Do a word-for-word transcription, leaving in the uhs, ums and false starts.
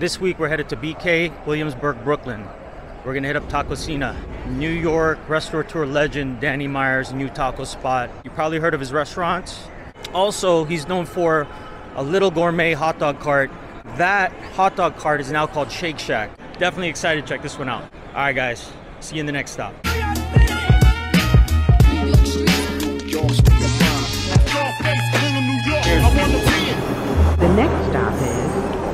This week we're headed to B K, Williamsburg, Brooklyn. We're gonna hit up Tacocina, New York Restaurateur legend Danny Meyer's new taco spot. You probably heard of his restaurants. Also, he's known for a little gourmet hot dog cart. That hot dog cart is now called Shake Shack. Definitely excited to check this one out. All right, guys, see you in the next stop.